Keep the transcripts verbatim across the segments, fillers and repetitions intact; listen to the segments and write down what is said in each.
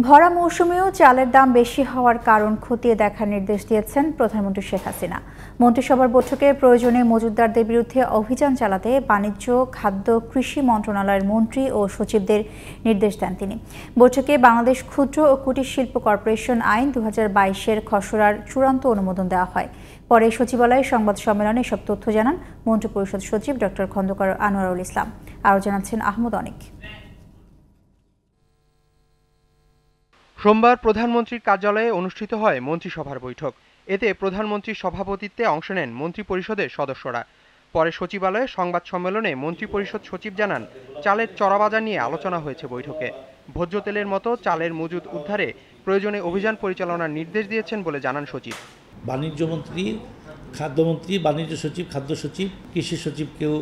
ভরা মৌসুমেও চালের দাম বেশি হওয়ার কারণ খতিয়ে দেখার নির্দেশ দিয়েছেন প্রধানমন্ত্রী শেখ হাসিনা। মন্ত্রিসভার বৈঠকে প্রয়োজনে মজুতদারদের বিরুদ্ধে অভিযান চালাতে বাণিজ্য, খাদ্য, কৃষি মন্ত্রণালয়ের মন্ত্রী ও সচিবদের নির্দেশ দেন তিনি। বৈঠকে বাংলাদেশ ক্ষুদ্র ও কুটির শিল্প কর্পোরেশন আইন দু হাজার বাইশের খসড়ার চূড়ান্ত অনুমোদন দেওয়া হয়। পরে সচিবালয়ে সংবাদ সম্মেলনে এসব তথ্য জানান মন্ত্রিপরিষদ সচিব ডক্টর খন্দকার আনোয়ারুল ইসলাম। আরও জানাচ্ছেন আহমদ অনিক। সোমবার প্রধানমন্ত্রীর কার্যালয়ে অনুষ্ঠিত হয় মন্ত্রিসভার বৈঠক। এতে প্রধানমন্ত্রীর সভাপতিত্বে অংশ নেন মন্ত্রিপরিষদের সদস্যরা। পরে সচিবালয়ে সংবাদ সম্মেলনে মন্ত্রিপরিষদ সচিব জানান, চালের চড়াবাজার নিয়ে আলোচনা হয়েছে বৈঠকে। ভোজ্য তেলের মতো চালের মজুদ উদ্ধারে প্রয়োজনে অভিযান পরিচালনার নির্দেশ দিয়েছেন বলে জানান সচিব। বাণিজ্য মন্ত্রী, খাদ্যমন্ত্রী, বাণিজ্য সচিব, খাদ্য সচিব, কৃষি সচিব কেউ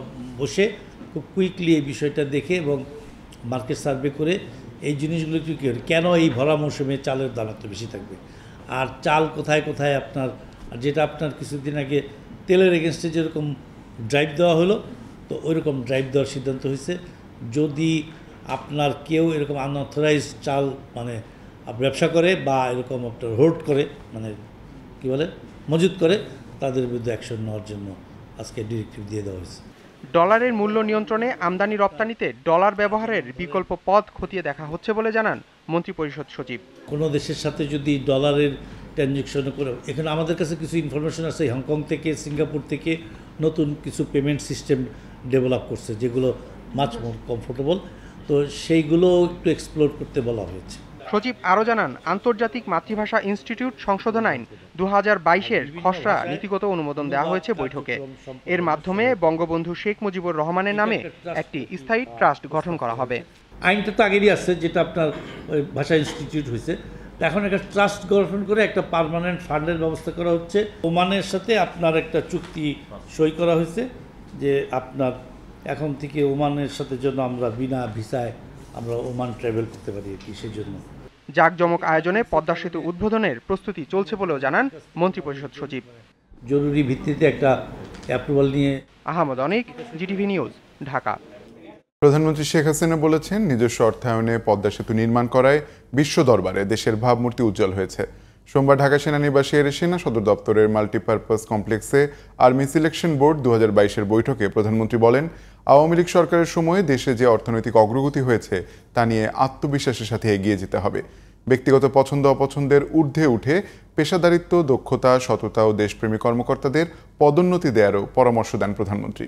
বসে খুব কুইকলি এই বিষয়টা দেখে এবং মার্কেট সার্ভে করে এই জিনিসগুলো কি কেন এই ভরা মৌসুমে চালের দাম এত বেশি থাকবে, আর চাল কোথায় কোথায় আপনার, আর যেটা আপনার কিছুদিন আগে তেলের এগেনস্টে যেরকম ড্রাইভ দেওয়া হলো, তো ওইরকম ড্রাইভ দেওয়ার সিদ্ধান্ত হয়েছে। যদি আপনার কেউ এরকম আনঅথরাইজ চাল মানে ব্যবসা করে বা এরকম আপনার হোল্ড করে, মানে কী বলে মজুত করে, তাদের বিরুদ্ধে অ্যাকশন নেওয়ার জন্য আজকে ডিরেক্টিভ দিয়ে দেওয়া হয়েছে। ডলারের মূল্য নিয়ন্ত্রণে আমদানি রপ্তানিতে ডলার ব্যবহারের বিকল্প পথ খতিয়ে দেখা হচ্ছে বলে জানান মন্ত্রিপরিষদ সচিব। কোনো দেশের সাথে যদি ডলারের ট্রানজ্যাকশন করে, এখানে আমাদের কাছে কিছু ইনফরমেশন আছে হংকং থেকে, সিঙ্গাপুর থেকে নতুন কিছু পেমেন্ট সিস্টেম ডেভেলপ করছে যেগুলো মাচ মোর কমফোর্টেবল, তো সেইগুলো একটু এক্সপ্লোর করতে বলা হয়েছে। সচিব আরও জানান, আন্তর্জাতিক মাতৃভাষা ইনস্টিটিউট সংশোধন আইন দু হাজার বাইশের খসড়া নীতিগত অনুমোদন দেওয়া হয়েছে বৈঠকে। এর মাধ্যমে বঙ্গবন্ধু শেখ মুজিবুর রহমানের নামে একটি স্থায়ী ট্রাস্ট গঠন করা হবে। আইনটা তো আগেরই আছে, যেটা আপনার ওই ভাষা ইনস্টিটিউট হয়েছে, এখন একটা ট্রাস্ট গঠন করে একটা পার্মানেন্ট ফান্ডের ব্যবস্থা করা হচ্ছে। ওমানের সাথে আপনার একটা চুক্তি সই করা হয়েছে যে আপনার এখন থেকে ওমানের সাথে জন্য আমরা বিনা ভিসায় আমরা ওমান ট্রাভেল করতে পারি, কি সেই জন্য জাঁকজমক আয়োজনে পদ্মা সেতু উদ্বোধনের প্রস্তুতি চলছে বলেও জানান মন্ত্রিপরিষদ সচিব। জরুরি ভিত্তিতে একটা অ্যাপ্রুভাল নিয়ে। Ahmed Anik, GTV news, Dhaka. প্রধানমন্ত্রী শেখ হাসিনা বলেছেন, নিজস্ব অর্থায়নে পদ্মা সেতু নির্মাণ করায় বিশ্ব দরবারে দেশের ভাবমূর্তি উজ্জ্বল হয়েছে। সোমবার ঢাকা সেনানিবাসের সেনা সদর দপ্তরের মাল্টিপারপাস কমপ্লেক্সে আর্মি সিলেকশন বোর্ড দু হাজার বাইশের বৈঠকে প্রধানমন্ত্রী বলেন, আওয়ামী লীগ সরকারের সময়ে দেশে যে অর্থনৈতিক অগ্রগতি হয়েছে তা নিয়ে আত্মবিশ্বাসের সাথে এগিয়ে যেতে হবে। ব্যক্তিগত পছন্দ অপছন্দের ঊর্ধ্বে উঠে পেশাদারিত্ব, দক্ষতা, সততা ও দেশপ্রেমী কর্মকর্তাদের পদোন্নতি দেওয়ারও পরামর্শ দেন প্রধানমন্ত্রী।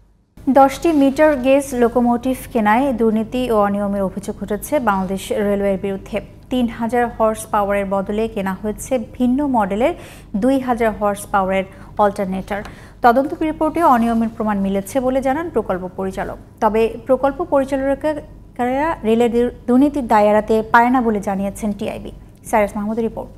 দশটি মিটার গেজ লোকোমোটিভ কেনায় দুর্নীতি ও অনিয়মের অভিযোগ উঠেছে বাংলাদেশ রেলওয়ের বিরুদ্ধে। তিন হাজার হর্স পাওয়ারের বদলে কেনা হয়েছে ভিন্ন মডেলের দুই হাজার হর্স পাওয়ারের অল্টারনেটর। তদন্ত রিপোর্টে অনিয়মের প্রমাণ মিলেছে বলে জানান প্রকল্প পরিচালক। তবে প্রকল্প পরিচালকেরা রেলের দুর্নীতির দায় এড়াতে পারে না বলে জানিয়েছেন টিআইবি। সাইরাস মাহমুদের রিপোর্ট।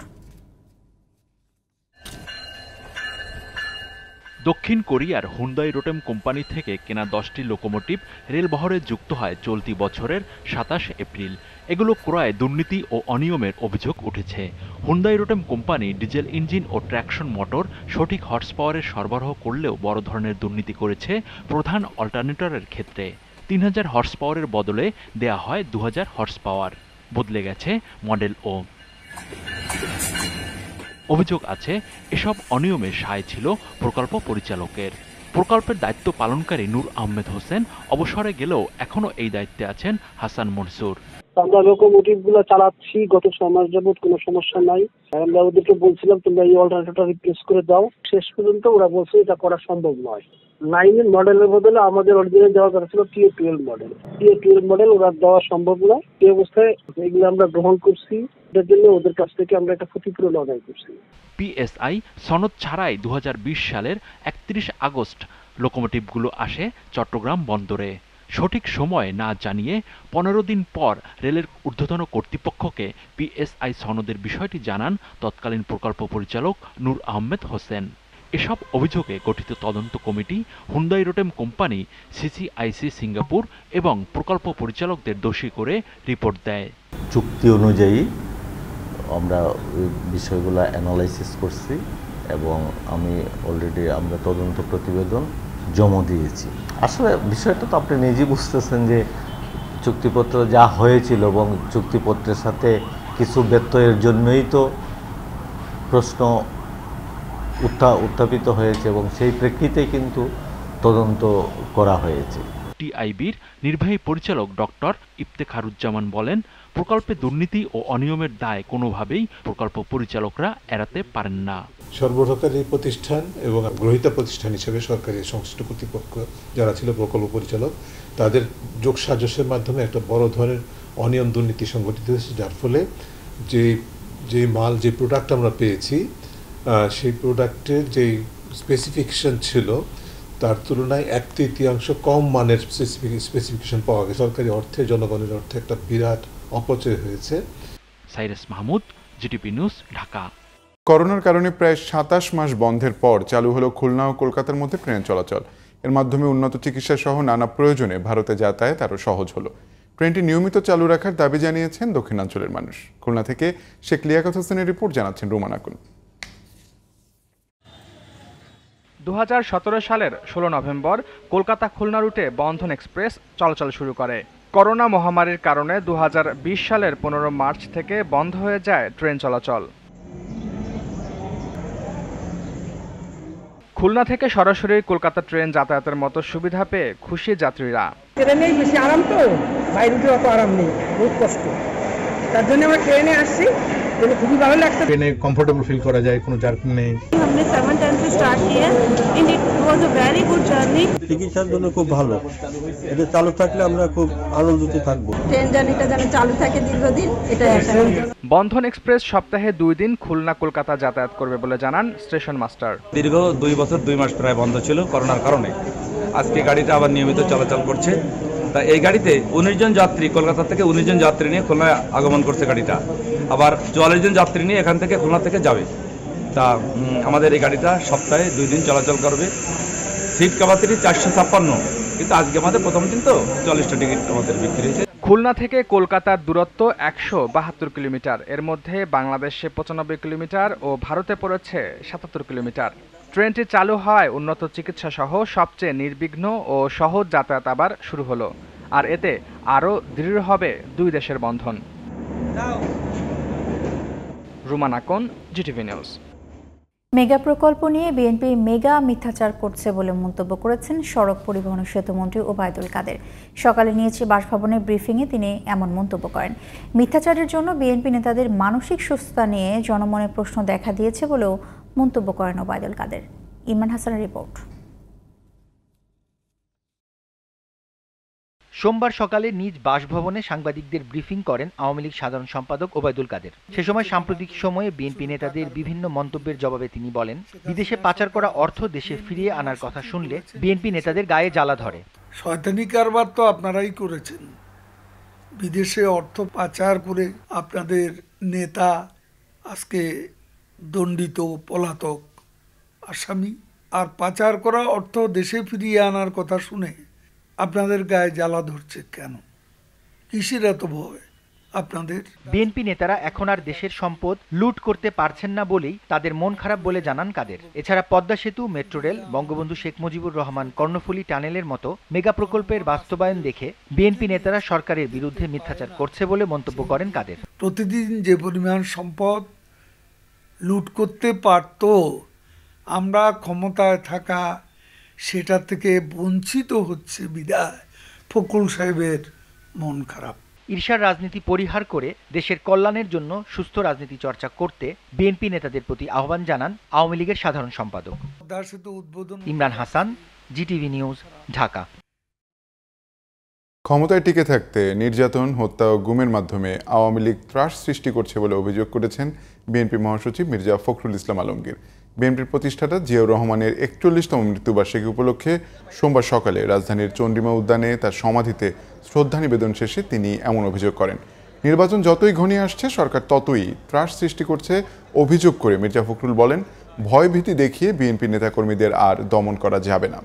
দক্ষিণ কোরিয়ার হুন্দাই রোটেম কোম্পানি থেকে কেনা দশটি লোকোমোটিভ রেলবহরে যুক্ত হয় চলতি বছরের সাতাশ এপ্রিল। এগুলো ক্রয়ে দুর্নীতি ও অনিয়মের অভিযোগ উঠেছে। Hyundai Rotem company diesel engine ও ট্র্যাকশন মোটর সঠিক হর্স পাওয়ারের সরবরাহ করলেও বড় ধরনের দুর্নীতি করেছে প্রধান অল্টারনেটরের ক্ষেত্রে। তিন হাজার হর্স পাওয়ারের বদলে দেয়া হয় দু হাজার হর্স পাওয়ার। বদলে গেছে মডেল ও। অভিযোগ আছে, এসব অনিয়মের সায় ছিল প্রকল্প পরিচালকের। প্রকল্পের দায়িত্ব পালনকারী নূর আহমেদ হোসেন অবসরে গেলেও এখনো এই দায়িত্বে আছেন হাসান মনসুর। আমরা লোকোমোটিভ গুলো চালাচ্ছি গত ছয় মাস যাবত, কোনো সমস্যা নাই। আমরা ওদেরকে বলছিলাম তোমরা এই অল্টারনেটর রিপ্লেস করে দাও, শেষ পর্যন্ত ওরা বলছে এটা করা সম্ভব নয়। নাইনের মডেলের বদলে আমাদের অরিজিনাল দেওয়া দরকার ছিল TA twelve model. TA twelve model ওরা দেওয়া সম্ভব নয়। এই অবস্থায় এগুলো আমরা গ্রহণ করছি, এটার জন্য ওদের কাছ থেকে আমরা একটা ক্ষতিপূরণ আদায় করছি। পিএসআই সনদ ছাড়াই দু হাজার বিশ সালের একত্রিশ আগস্ট লোকোমোটিভগুলো আসে চট্টগ্রাম বন্দরে। সঠিক সময় না জানিয়ে পনেরো দিন পর রেলের ঊর্ধ্বতন কর্তৃপক্ষকে পিএসআই সনদের বিষয়টি জানান তৎকালীন প্রকল্প পরিচালক নূর আহমেদ হোসেন। এসব অভিযোগে গঠিত তদন্ত committee Hyundai Rotem company, CCIC Singapore এবং প্রকল্প পরিচালকদের দোষী করে রিপোর্ট দেয়। চুক্তি অনুযায়ী আমরা ওই বিষয়গুলো অ্যানালাইসিস করছি এবং আমি অলরেডি আমরা তদন্ত প্রতিবেদন জমা দিয়েছি। আসলে বিষয়টা তো আপনি নিজেই বুঝতেছেন যে চুক্তিপত্র যা হয়েছিল এবং চুক্তিপত্রের সাথে কিছু ব্যত্যয়ের জন্যই তো প্রশ্ন উত্থা উত্থাপিত হয়েছে এবং সেই প্রেক্ষিতে কিন্তু তদন্ত করা হয়েছে। টিআইবির নির্বাহী পরিচালক ডক্টর ইফতেখারুজ্জামান বলেন, প্রকল্পে দুর্নীতি ও অনিয়মের দায় কোনোভাবেই প্রকল্প পরিচালকরা এড়াতে পারেন না। সরবরাহকারী প্রতিষ্ঠান এবং গ্রহীতা প্রতিষ্ঠান হিসেবে সরকারি সংশ্লিষ্ট কর্তৃপক্ষ যারা ছিল প্রকল্প পরিচালক, তাদের যোগসাজশের মাধ্যমে একটা বড় ধরনের অনিয়ম দুর্নীতি সংঘটিত হয়েছে, যার ফলে যে যে মাল যে প্রোডাক্ট আমরা পেয়েছি সেই প্রোডাক্টের যে স্পেসিফিকেশন ছিল তার তুলনায় এক তৃতীয়াংশ কম মানের স্পেসিফিকেশন পাওয়া গেছে। সরকারি অর্থে, জনগণের অর্থে একটা বিরাট অপচয় হয়েছে। Cyrus Mahmud, GTV news, Dhaka. করোনার কারণে প্রায় সাতাশ মাস বন্ধের পর চালু হলো খুলনা ও কলকাতার মধ্যে ট্রেন চলাচল। এর মাধ্যমে উন্নত চিকিৎসা সহ নানা প্রয়োজনে ভারতে যাতায়াত আরও সহজ হলো। ট্রেনটি নিয়মিত চালু রাখার দাবি জানিয়েছেন দক্ষিণাঞ্চলের মানুষ। খুলনা থেকে শেখ লিয়াকত হোসেনের রিপোর্ট, জানাচ্ছেন রুমান আকুন। দু হাজার সতেরো সালের ষোলো নভেম্বর কলকাতা খুলনা রুটে বন্ধন এক্সপ্রেস চলাচল শুরু করে। করোনা মহামারীর কারণে দু হাজার বিশ সালের পনেরো মার্চ থেকে বন্ধ হয়ে যায় ট্রেন চলাচল। খুলনা থেকে সরাসরি কলকাতা ট্রেন যাতায়াতের মতো সুবিধা পেয়ে খুশি যাত্রীরা। ট্রেনেই বেশি আরাম, তো বাইরে উঠে অত আরাম নেই, বহুত কষ্ট। তার জন্য আমরা ট্রেনে আসছি, খুবই ভালো লাগছে। ট্রেনে কমফোর্টেবল ফিল করা যায়, কোনো জার্কিং নেই। हमने सेवन टेन से स्टार्ट किया and it was a very good journey. চিকিৎসার জন্য খুব ভালো, এটা চালু থাকলে আমরা খুব আনন্দিত থাকব। ট্রেন জার্নিটা যেন চালু থাকে দীর্ঘদিন, এটাই আশা করি। বন্ধন এক্সপ্রেস সপ্তাহে দুই দিন খুলনা কলকাতা যাতায়াত করবে বলে জানান স্টেশন মাস্টার। দীর্ঘ দুই বছর দুই মাস প্রায় বন্ধ ছিল করোনার কারণে। আজকে গাড়িটা আবার নিয়মিত চলাচল করছে। তা এই গাড়িতে উনিশ জন যাত্রী, কলকাতা থেকে উনিশ জন যাত্রী নিয়ে খুলনায় আগমন করছে গাড়িটা। আবার চুয়াল্লিশ জন যাত্রী নিয়ে এখান থেকে খুলনা থেকে যাবে। তা আমাদের এই গাড়িটা সপ্তাহে দুই দিন চলাচল করবে। সিট ক্যাপাসিটি চারশো ছাপ্পান্ন, কিন্তু আজকে আমাদের প্রথম দিন তো চল্লিশটা টিকিট আমাদের বিক্রি হয়েছে। খুলনা থেকে কলকাতার দূরত্ব একশো বাহাত্তর কিলোমিটার, এর মধ্যে বাংলাদেশে পঁচানব্বই কিলোমিটার ও ভারতে পড়েছে সাতাত্তর কিলোমিটার। ট্রেনটি চালু হয় উন্নত চিকিৎসা সহ সবচেয়ে নির্বিঘ্ন ও সহজ যাতায়াত আবার শুরু হলো। আর এতে আরও দৃঢ় হবে দুই দেশের বন্ধন। Ruman Akon, GTV news. Mega প্রকল্প নিয়ে বিএনপি মেগা মিথ্যাচার করছে বলে মন্তব্য করেছেন সড়ক পরিবহন ও সেতুমন্ত্রী ওবায়দুল কাদের। সকালে নিয়েছে বাসভবনের ব্রিফিংয়ে তিনি এমন মন্তব্য করেন। মিথ্যাচারের জন্য বিএনপি নেতাদের মানসিক সুস্থতা নিয়ে জনমনে প্রশ্ন দেখা দিয়েছে বলেও মন্তব্য করেন ওবায়দুল কাদের। ইমরান হাসানের রিপোর্ট। সোমবার সকালে নিজ বাসভবনে সাংবাদিকদের ব্রিফিং করেন আওয়ামী লীগ সাধারণ সম্পাদক ওবায়দুল কাদের। সে সময় সাম্প্রতিক সময়ে বিএনপি নেতাদের বিভিন্ন মন্তব্যের জবাবে তিনি বলেন, বিদেশে পাচার করা অর্থ দেশে ফিরিয়ে আনার কথা শুনলে বিএনপি নেতাদের গায়ে জ্বালা ধরে। শয়তানি কারবার তো আপনারাই করেছেন, বিদেশে অর্থ পাচার করে আপনাদের নেতা আজকে দণ্ডিত, পলাতক, আসামি। আর পাচার করা অর্থ দেশে ফিরিয়ে আনার কথা শুনে আপনাদের গায়ে জ্বালা ধরছে কেন? কিসের এত ভয় আপনাদের? বিএনপি নেতারা এখন আর দেশের সম্পদ লুট করতে পারছেন না বলেই তাদের মন খারাপ বলে জানান কাদের। এছাড়া পদ্মা সেতু, মেট্রো রেল, বঙ্গবন্ধু শেখ মুজিবুর রহমান কর্ণফুলী টানেলের মতো মেগা প্রকল্পের বাস্তবায়ন দেখে বিএনপি নেতারা সরকারের বিরুদ্ধে মিথ্যাচার করছে বলে মন্তব্য করেন কাদের। প্রতিদিন যে পরিমাণ সম্পদ লুট করতে পারত, আমরা ক্ষমতায় থাকা সেটা থেকে বঞ্চিত হচ্ছে বিদায় ফখরুল সাহেবের মন খারাপ। ঈর্ষার রাজনীতি পরিহার করে দেশের কল্যাণের জন্য সুস্থ রাজনীতি চর্চা করতে বিএনপি নেতাদের প্রতি আহ্বান জানান আওয়ামী লীগের সাধারণ সম্পাদক। Imran Hasan, GTV news, Dhaka. ক্ষমতায় টিকে থাকতে নির্যাতন, হত্যা ও গুমের মাধ্যমে আওয়ামী লীগ ত্রাস সৃষ্টি করছে বলে অভিযোগ করেছেন বিএনপি মহাসচিব মির্জা ফখরুল ইসলাম আলমগীর। বিএনপির প্রতিষ্ঠাতা জিয়াউর রহমানের একচল্লিশতম মৃত্যুবার্ষিকী উপলক্ষে সোমবার সকালে রাজধানীর চন্দ্রিমা উদ্যানে তার সমাধিতে শ্রদ্ধা নিবেদন শেষে তিনি এমন অভিযোগ করেন। নির্বাচন যতই ঘনিয়ে আসছে সরকার ততই ত্রাস সৃষ্টি করছে অভিযোগ করে মির্জা ফখরুল বলেন, ভয়ভীতি দেখিয়ে বিএনপি নেতাকর্মীদের আর দমন করা যাবে না।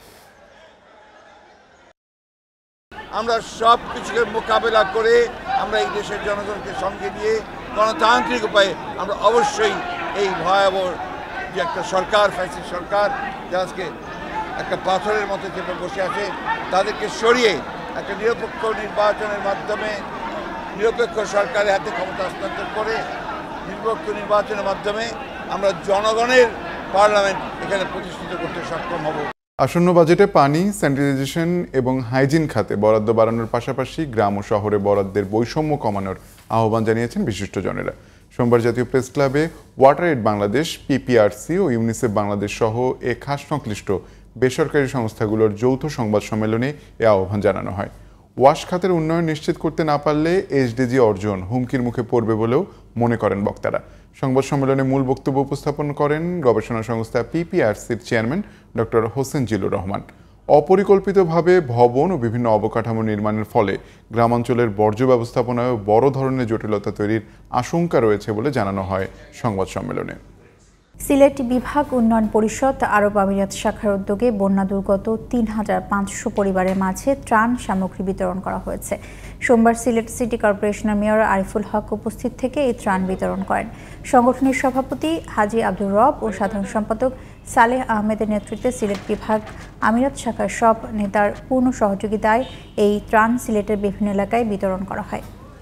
আমরা সব কিছুকে মোকাবেলা করে আমরা এই দেশের জনগণকে সঙ্গে নিয়ে গণতান্ত্রিক উপায়ে আমরা অবশ্যই এই ভয়াবহ যে একটা সরকার, ফ্যাসিস্ট সরকার যা আজকে একটা পাথরের মতো চেপে বসে আছে, তাদেরকে সরিয়ে একটা নিরপেক্ষ নির্বাচনের মাধ্যমে নিরপেক্ষ সরকারের হাতে ক্ষমতা হস্তান্তর করে নিরপেক্ষ নির্বাচনের মাধ্যমে আমরা জনগণের পার্লামেন্ট এখানে প্রতিষ্ঠিত করতে সক্ষম হব। আসন্ন বাজেটে পানি, স্যানিটাইজেশন এবং হাইজিন খাতে বরাদ্দ বাড়ানোর পাশাপাশি গ্রাম ও শহরে বরাদ্দের বৈষম্য কমানোর আহ্বান জানিয়েছেন বিশিষ্টজনেরা। সোমবার জাতীয় প্রেস ক্লাবে ওয়াটার এইড বাংলাদেশ, পিপিআরসি ও ইউনিসেফ বাংলাদেশ সহ এ খাস সংশ্লিষ্ট বেসরকারি সংস্থাগুলোর যৌথ সংবাদ সম্মেলনে এ আহ্বান জানানো হয়। ওয়াশ খাতের উন্নয়ন নিশ্চিত করতে না পারলে এসডিজি অর্জন হুমকির মুখে পড়বে বলেও মনে করেন বক্তারা। সংবাদ সম্মেলনে মূল বক্তব্য উপস্থাপন করেন গবেষণা সংস্থা পিপিআরসির চেয়ারম্যান ডক্টর হোসেন জিলুর রহমান। অপরিকল্পিতভাবে ভবন ও বিভিন্ন অবকাঠামো নির্মাণের ফলে গ্রামাঞ্চলের বর্জ্য ব্যবস্থাপনায় বড় ধরনের জটিলতা তৈরির আশঙ্কা রয়েছে বলে জানানো হয় সংবাদ সম্মেলনে। সিলেট বিভাগ উন্নয়ন পরিষদ আরব আমিরাত শাখার উদ্যোগে বন্যা দুর্গত তিন হাজার পাঁচশো পরিবারের মাঝে ত্রাণ সামগ্রী বিতরণ করা হয়েছে। সোমবার সিলেট সিটি কর্পোরেশনের মেয়র আরিফুল হক উপস্থিত থেকে এই ত্রাণ বিতরণ করেন। সংগঠনের সভাপতি হাজী আব্দুর রব ও সাধারণ সম্পাদক সালেহ আহমেদের নেতৃত্বে সিলেট বিভাগ আমিরাত শাখার সব নেতার পূর্ণ সহযোগিতায় এই ত্রাণ সিলেটের বিভিন্ন এলাকায় বিতরণ করা হয়।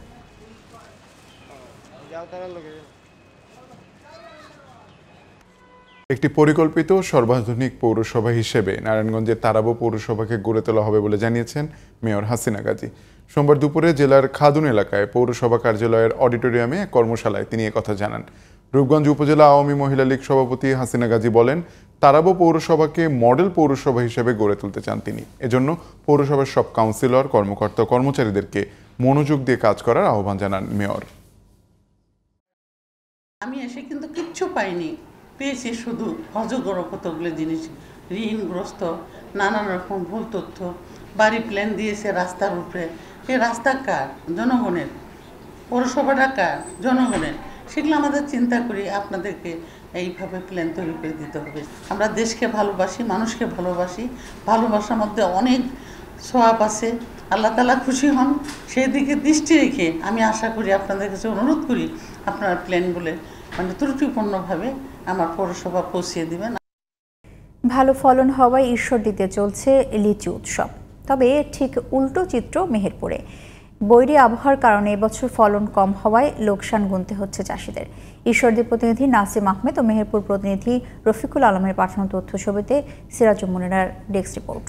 একটি পরিকল্পিত সর্বাধুনিক পৌরসভা হিসেবে নারায়ণগঞ্জের তারাবো পৌরসভাকে গড়ে তোলা হবে বলে জানিয়েছেন মেয়র হাসিনা গাজী। সোমবার দুপুরে জেলার খাদুন এলাকায় পৌরসভা কার্যালয়ের অডিটোরিয়ামে এক কর্মশালায় তিনি একথা জানান। রূপগঞ্জ উপজেলা আওয়ামী মহিলা লীগ সভাপতি হাসিনা গাজী বলেন, তারাবো পৌরসভাকে মডেল পৌরসভা হিসেবে গড়ে তুলতে চান তিনি। এজন্য পৌরসভার সব কাউন্সিলর, কর্মকর্তা, কর্মচারীদেরকে মনোযোগ দিয়ে কাজ করার আহ্বান জানান মেয়র। আমি এসে কিন্তু কিচ্ছু পাইনি, পেয়েছি শুধু অজগর কতগুলো জিনিস, ঋণগ্রস্ত, নানান রকম ভুল তথ্য, বাড়ি প্ল্যান দিয়েছে রাস্তার উপরে। এই রাস্তা কার? জনগণের। পৌরসভাটা কার? জনগণের। সেগুলো আমাদের চিন্তা করি আপনাদেরকে এইভাবে প্ল্যান তৈরি করে দিতে হবে। আমরা দেশকে ভালোবাসি, মানুষকে ভালোবাসি, ভালোবাসার মধ্যে অনেক সোয়াব আছে। আল্লাহ তাআলা খুশি হন, সেই দিকে দৃষ্টি রেখে আমি আশা করি, আপনাদের কাছে অনুরোধ করি, আপনার প্ল্যানগুলো মানে ত্রুটিপূর্ণভাবে আমার পৌরসভা পৌঁছিয়ে দিবেন। ভালো ফলন হওয়ায় ঈশ্বর দিতে চলছে লিচু উৎসব। তবে ঠিক উল্টো চিত্র মেহেরপুরে। বৈরী আবহাওয়ার কারণে এবছর ফলন কম হওয়ায় লোকসান গুনতে হচ্ছে চাষিদের। ঈশ্বরদীর প্রতিনিধি নাসিম আহমেদ ও মেহেরপুর প্রতিনিধি রফিকুল আলমের পাঠানো তথ্য ছবিতে সিরাজুল মুনিরার ডেস্ক রিপোর্ট।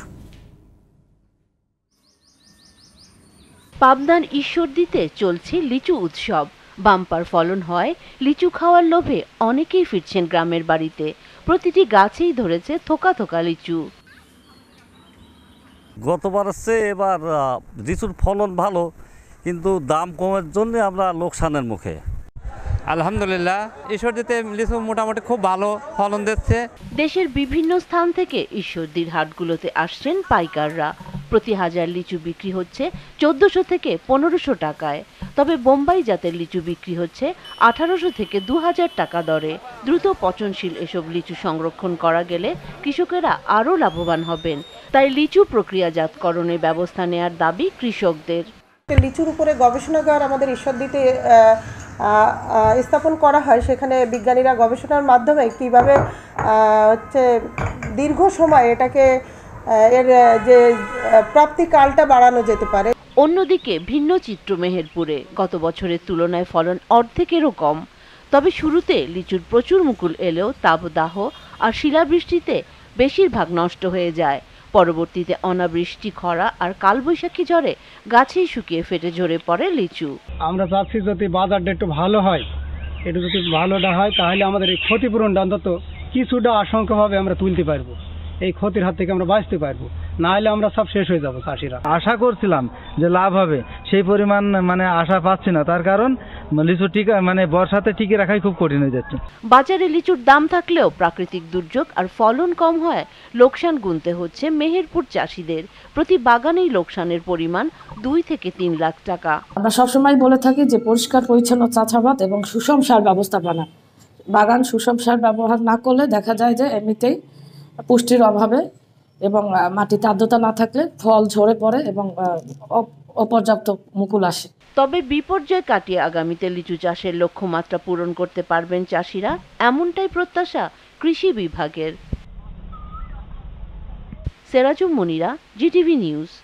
পাবনার ঈশ্বরদীতে চলছে লিচু উৎসব। বাম্পার ফলন হয় লিচু খাওয়ার লোভে অনেকেই ফিরছেন গ্রামের বাড়িতে। প্রতিটি গাছেই ধরেছে থোকা থোকা লিচু। গতবার হচ্ছে এবার লিচুর ফলন ভালো, কিন্তু দাম কমের জন্য আমরা লোকসানের মুখে। আলহামদুলিল্লাহ, ঈশ্বরদীতে লিচু মোটামুটি খুব ভালো ফলন দিচ্ছে। দেশের বিভিন্ন স্থান থেকে ঈশ্বরদীর হাটগুলোতে আসছেন পাইকাররা। প্রতি হাজার লিচু বিক্রি হচ্ছে চোদ্দশো থেকে পনেরোশো টাকায়। তবে বোম্বাই জাতের লিচু বিক্রি হচ্ছে আঠারোশো থেকে দু হাজার টাকা দরে। দ্রুত পচনশীল এসব লিচু সংরক্ষণ করা গেলে কৃষকেরা আরও লাভবান হবেন। তাই লিচু প্রক্রিয়াজাতকরণের ব্যবস্থা নেয়ার দাবি কৃষকদের। লিচুর উপরে গবেষণাগার আমাদের ঈশ্বরদীতে স্থাপন করা হয়। সেখানে বিজ্ঞানীরা গবেষণার মাধ্যমে কিভাবে হচ্ছে দীর্ঘ সময় এটাকে এর যে প্রাপ্তিকালটা বাড়ানো যেতে পারে। অন্যদিকে ভিন্ন চিত্র মেহেরপুরে। গত বছরের তুলনায় ফলন অর্ধেকেরও কম। তবে শুরুতে লিচুর প্রচুর মুকুল এলেও তাপদাহ আর শিলাবৃষ্টিতে বেশিরভাগ নষ্ট হয়ে যায়। পরবর্তীতে অনাবৃষ্টি, খরা আর কালবৈশাখী ঝড়ে গাছেই শুকিয়ে ফেটে ঝরে পড়ে লিচু। আমরা চাচ্ছি যদি বাজারটা একটু ভালো হয়, একটু যদি ভালোটা হয় তাহলে আমাদের এই ক্ষতিপূরণটা অন্তত কিছুটা আশঙ্কাভাবে আমরা তুলতে পারবো। এই ক্ষতির হাত থেকে আমরা বাঁচতে পারবো, না হলে আমরা সব শেষ হয়ে যাবো চাষিরা। আশা করছিলাম যে লাভ হবে, সেই পরিমাণ মানে আশা পাচ্ছি না। তার কারণ লিচু টিকা মানে বর্ষাতে টিকে রাখাই খুব কঠিন হয়ে যাচ্ছে। বাজারে লিচুর দাম থাকলেও প্রাকৃতিক দুর্যোগ আর ফলন কম হয় লোকসান গুনতে হচ্ছে মেহেরপুর চাষিদের। প্রতি বাগানেই লোকসানের পরিমাণ দুই থেকে তিন লাখ টাকা। আমরা সবসময় বলে থাকি যে পরিষ্কার পরিচ্ছন্ন চাষাবাদ এবং সুষম সার ব্যবস্থাপনা। বাগান সুষম সার ব্যবহার না করলে দেখা যায় যে এমনিতেই পুষ্টির অভাবে এবং মাটিতে আর্দ্রতা না থাকলে ফল ঝরে পড়ে এবং অপর্যাপ্ত মুকুল আসে। তবে বিপর্যয় কাটিয়ে আগামীতে লিচু চাষের লক্ষ্যমাত্রা পূরণ করতে পারবেন চাষিরা, এমনটাই প্রত্যাশা কৃষি বিভাগের। Sirajul Munira, GTV news.